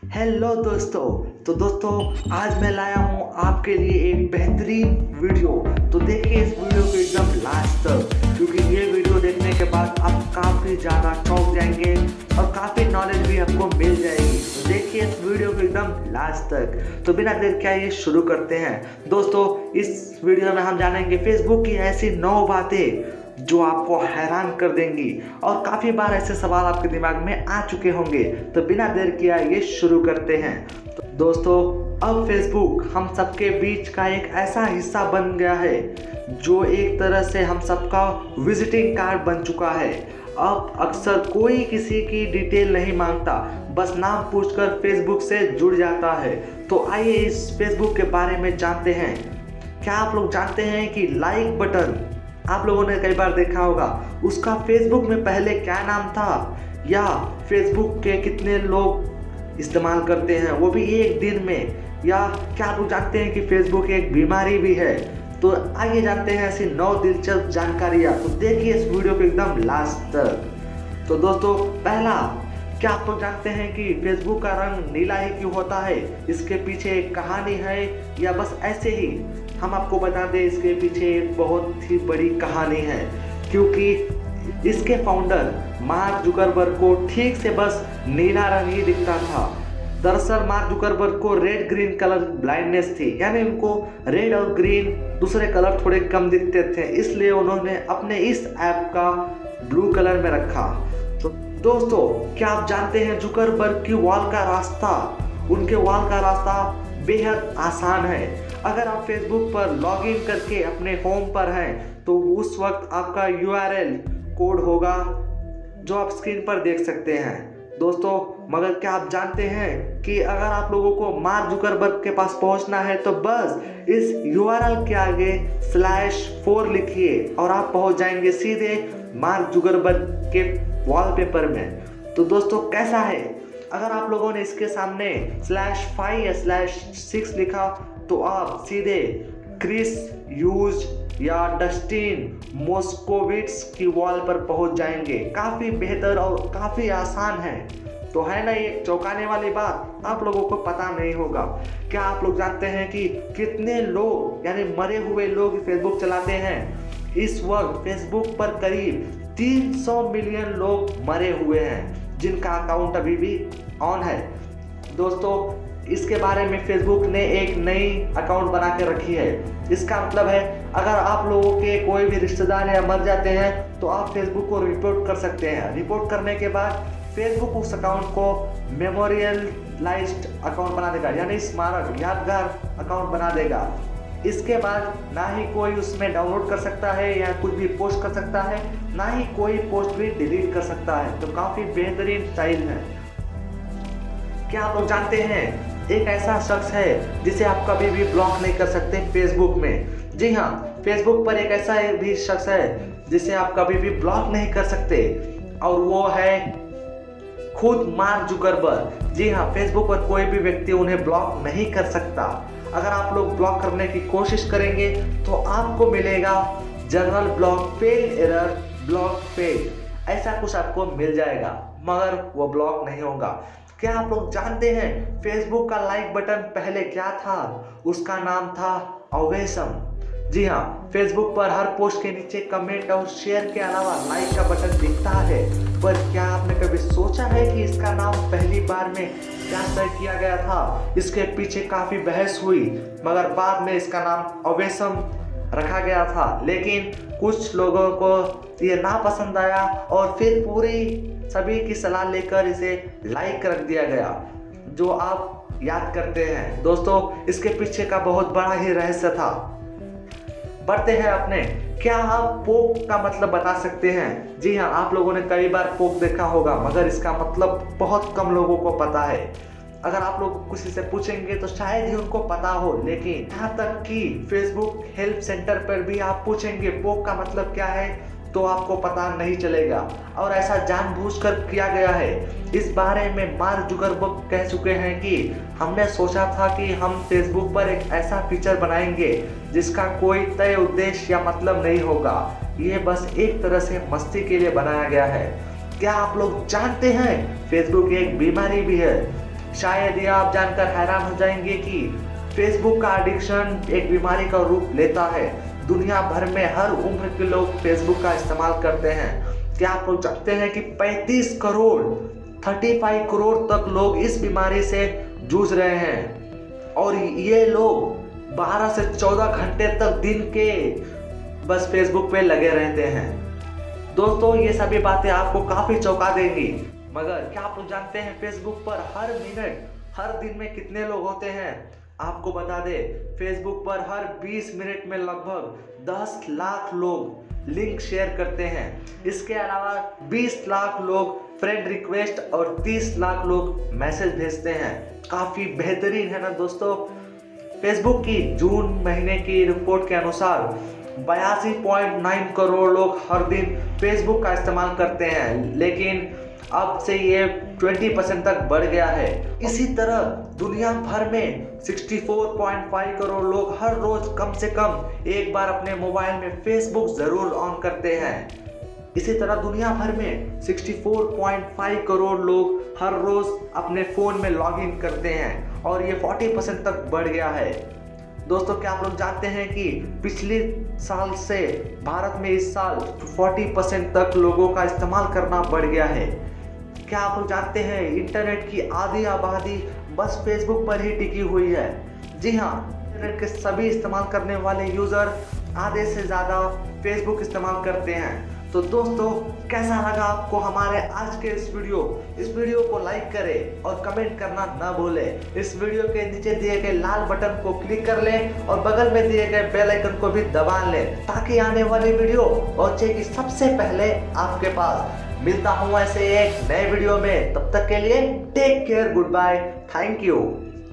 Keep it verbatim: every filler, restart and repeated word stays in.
Hello दोस्तों। तो दोस्तों आज मैं लाया हूँ आपके लिए एक बेहतरीन वीडियो। तो देखिए इस वीडियो को एकदम लास्ट तक, क्योंकि ये वीडियो देखने के बाद आप काफ़ी ज़्यादा चौंक जाएंगे और काफ़ी नॉलेज भी आपको मिल जाएगी। तो देखिए इस वीडियो को एकदम लास्ट तक। तो बिना देर क्या ये शुरू करते हैं। दोस्तों इस वीडियो में हम जानेंगे फेसबुक की ऐसी नौ बातें जो आपको हैरान कर देंगी, और काफ़ी बार ऐसे सवाल आपके दिमाग में आ चुके होंगे। तो बिना देर किया ये शुरू करते हैं। तो दोस्तों अब फेसबुक हम सबके बीच का एक ऐसा हिस्सा बन गया है जो एक तरह से हम सबका विजिटिंग कार्ड बन चुका है। अब अक्सर कोई किसी की डिटेल नहीं मांगता, बस नाम पूछकर फेसबुक से जुड़ जाता है। तो आइए इस फेसबुक के बारे में जानते हैं। क्या आप लोग जानते हैं कि लाइक बटन आप लोगों ने कई बार देखा होगा, उसका फेसबुक में पहले क्या नाम था, या फेसबुक के कितने लोग इस्तेमाल करते हैं वो भी एक दिन में, या क्या आप लोग जानते हैं कि फेसबुक एक बीमारी भी है। तो आइए जानते हैं ऐसी नौ दिलचस्प जानकारियाँ। तो देखिए इस वीडियो को एकदम लास्ट तक। तो दोस्तों पहला, क्या आप लोग जानते हैं कि फेसबुक का रंग नीला ही क्यों होता है? इसके पीछे एक कहानी है या बस ऐसे ही? हम आपको बता दें इसके पीछे एक बहुत ही बड़ी कहानी है, क्योंकि इसके फाउंडर मार्क जुकरबर्ग को ठीक से बस नीला रंग ही दिखता था। दरअसल मार्क जुकरबर्ग को रेड ग्रीन कलर ब्लाइंडनेस थी, यानी उनको रेड और ग्रीन दूसरे कलर थोड़े कम दिखते थे, इसलिए उन्होंने अपने इस ऐप का ब्लू कलर में रखा। तो दोस्तों क्या आप जानते हैं जुकरबर्ग की वॉल का रास्ता, उनके वॉल का रास्ता बेहद आसान है। अगर आप फेसबुक पर लॉगिन करके अपने होम पर हैं तो उस वक्त आपका यू आर एल कोड होगा जो आप स्क्रीन पर देख सकते हैं। दोस्तों मगर क्या आप जानते हैं कि अगर आप लोगों को मार्क जुकरबर्ग के पास पहुंचना है तो बस इस यू आर एल के आगे स्लैश फोर लिखिए और आप पहुंच जाएंगे सीधे मार्क जुकरबर्ग के वॉलपेपर में। तो दोस्तों कैसा है? अगर आप लोगों ने इसके सामने स्लैश फाइव या स्लैश सिक्स लिखा तो आप सीधे क्रिस ह्यूज या डस्टिन मोस्कोविट्स की वॉल पर पहुंच जाएंगे। काफ़ी बेहतर और काफ़ी आसान है। तो है ना ये चौंकाने वाली बात? आप लोगों को पता नहीं होगा। क्या आप लोग जानते हैं कि कितने लोग यानी मरे हुए लोग फेसबुक चलाते हैं? इस वक्त फेसबुक पर करीब तीन सौ मिलियन लोग मरे हुए हैं जिनका अकाउंट अभी भी ऑन है। दोस्तों इसके बारे में फेसबुक ने एक नई अकाउंट बना के रखी है। इसका मतलब है अगर आप लोगों के कोई भी रिश्तेदार या मर जाते हैं तो आप फेसबुक को रिपोर्ट कर सकते हैं। रिपोर्ट करने के बाद फेसबुक उस अकाउंट को मेमोरियलाइज्ड अकाउंट बना देगा, यानी स्मारक यादगार अकाउंट बना देगा। इसके बाद ना ही कोई उसमें डाउनलोड कर सकता है या कुछ भी पोस्ट कर सकता है, ना ही कोई पोस्ट भी डिलीट कर सकता है। तो काफ़ी बेहतरीन स्टाइल है। क्या आप लोग जानते हैं एक ऐसा शख्स है जिसे आप कभी भी ब्लॉक नहीं कर सकते फेसबुक में? जी हाँ, फेसबुक पर एक ऐसा भी शख्स है जिसे आप कभी भी ब्लॉक नहीं कर सकते, और वो है खुद मार्क जुकरबर्ग। जी हाँ, फेसबुक पर कोई भी व्यक्ति उन्हें ब्लॉक नहीं कर सकता। अगर आप लोग ब्लॉक करने की कोशिश करेंगे तो आपको मिलेगा general block fail error block fail, ऐसा कुछ आपको मिल जाएगा, मगर वो ब्लॉक नहीं होगा। क्या आप लोग जानते हैं फेसबुक का लाइक बटन पहले क्या था? उसका नाम था अवेसम। जी हाँ, फेसबुक पर हर पोस्ट के नीचे कमेंट और शेयर के अलावा लाइक का बटन दिखता है, पर क्या आपने कभी सोचा है कि इसका नाम पहली बार में क्या तय किया गया था? इसके पीछे काफ़ी बहस हुई, मगर बाद में इसका नाम अवेसम रखा गया था। लेकिन कुछ लोगों को ये ना पसंद आया और फिर पूरी सभी की सलाह लेकर इसे लाइक रख दिया गया, जो आप याद करते हैं। दोस्तों इसके पीछे का बहुत बड़ा ही रहस्य था। बढ़ते हैं अपने, क्या आप पोक का मतलब बता सकते हैं? जी हाँ, आप लोगों ने कई बार पोक देखा होगा, मगर इसका मतलब बहुत कम लोगों को पता है। अगर आप लोग किसी से पूछेंगे तो शायद ही उनको पता हो, लेकिन यहाँ तक कि फेसबुक हेल्प सेंटर पर भी आप पूछेंगे पोक का मतलब क्या है तो आपको पता नहीं चलेगा, और ऐसा जानबूझकर किया गया है। इस बारे में मार्क जुकरबर्ग कह चुके हैं कि हमने सोचा था कि हम फेसबुक पर एक ऐसा फीचर बनाएंगे जिसका कोई तय उद्देश्य या मतलब नहीं होगा, ये बस एक तरह से मस्ती के लिए बनाया गया है। क्या आप लोग जानते हैं फेसबुक एक बीमारी भी है? शायद ये आप जानकर हैरान हो जाएंगे कि फेसबुक का एडिक्शन एक बीमारी का रूप लेता है। दुनिया भर में हर उम्र के लोग फेसबुक का इस्तेमाल करते हैं। क्या आप लोग जानते हैं कि पैंतीस करोड़ पैंतीस करोड़ तक लोग इस बीमारी से जूझ रहे हैं और ये लोग बारह से चौदह घंटे तक दिन के बस फेसबुक पे लगे रहते हैं। दोस्तों ये सभी बातें आपको काफी चौंका देंगी, मगर क्या आप लोग जानते हैं फेसबुक पर हर मिनट हर दिन में कितने लोग होते हैं? आपको बता दे, फेसबुक पर हर बीस मिनट में लगभग दस लाख लोग लिंक शेयर करते हैं। इसके अलावा बीस लाख लोग फ्रेंड रिक्वेस्ट और तीस लाख लोग मैसेज भेजते हैं। काफी बेहतरीन है ना दोस्तों। फेसबुक की जून महीने की रिपोर्ट के अनुसार बयासी पॉइंट नौ करोड़ लोग हर दिन फेसबुक का इस्तेमाल करते हैं, लेकिन अब से ये बीस परसेंट तक बढ़ गया है। इसी तरह दुनिया भर में चौंसठ पॉइंट पाँच करोड़ लोग हर रोज कम से कम एक बार अपने मोबाइल में फेसबुक जरूर ऑन करते हैं। इसी तरह दुनिया भर में चौंसठ पॉइंट पाँच करोड़ लोग हर रोज अपने फोन में लॉगिन करते हैं और ये चालीस परसेंट तक बढ़ गया है। दोस्तों क्या आप लोग जानते हैं कि पिछले साल से भारत में इस साल चालीस परसेंट तक लोगों का इस्तेमाल करना बढ़ गया है। क्या आप लोग जानते हैं इंटरनेट की आधी आबादी बस फेसबुक पर ही टिकी हुई है। जी हाँ, इंटरनेट के सभी इस्तेमाल करने वाले यूजर आधे से ज़्यादा फेसबुक इस्तेमाल करते हैं। तो दोस्तों कैसा लगा आपको हमारे आज के इस वीडियो इस वीडियो को लाइक करें और कमेंट करना ना भूलें। इस वीडियो के नीचे दिए गए लाल बटन को क्लिक कर लें और बगल में दिए गए बेल आइकन को भी दबा लें ताकि आने वाली वीडियो पहुंचेगी सबसे पहले आपके पास। मिलता हूँ ऐसे एक नए वीडियो में, तब तक के लिए take care, goodbye, thank you.